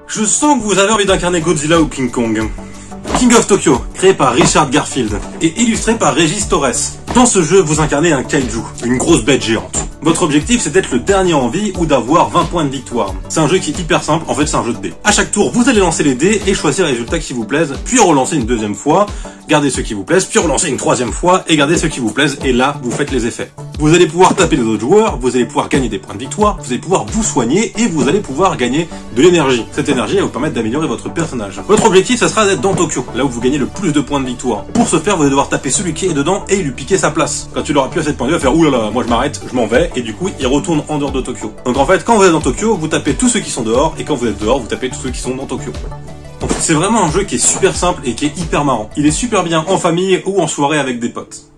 Je sens que vous avez envie d'incarner Godzilla ou King Kong. King of Tokyo, créé par Richard Garfield et illustré par Régis Torres. Dans ce jeu, vous incarnez un kaiju, une grosse bête géante. Votre objectif, c'est d'être le dernier en vie ou d'avoir 20 points de victoire. C'est un jeu qui est hyper simple, en fait c'est un jeu de dés. À chaque tour, vous allez lancer les dés et choisir les résultats qui vous plaisent, puis relancer une deuxième fois, garder ceux qui vous plaisent, puis relancer une troisième fois et garder ceux qui vous plaisent, et là, vous faites les effets. Vous allez pouvoir taper les autres joueurs, vous allez pouvoir gagner des points de victoire, vous allez pouvoir vous soigner et vous allez pouvoir gagner de l'énergie. Cette énergie, elle va vous permettre d'améliorer votre personnage. Votre objectif, ça sera d'être dans Tokyo, là où vous gagnez le plus de points de victoire. Pour ce faire, vous allez devoir taper celui qui est dedans et lui piquer sa place. Quand tu l'auras plus à cette point de vue, il va faire oulala, moi je m'arrête, je m'en vais, et du coup, il retourne en dehors de Tokyo. Donc en fait, quand vous êtes dans Tokyo, vous tapez tous ceux qui sont dehors, et quand vous êtes dehors, vous tapez tous ceux qui sont dans Tokyo. Donc c'est vraiment un jeu qui est super simple et qui est hyper marrant. Il est super bien en famille ou en soirée avec des potes.